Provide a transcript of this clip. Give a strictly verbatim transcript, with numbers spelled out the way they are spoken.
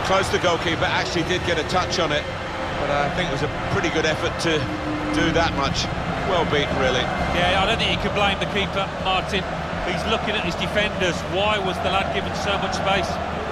close the goalkeeper, actually did get a touch on it, but I think it was a pretty good effort to do that much. Well beaten, really. Yeah, I don't think you can blame the keeper, Martin. He's looking at his defenders. Why was the lad given so much space?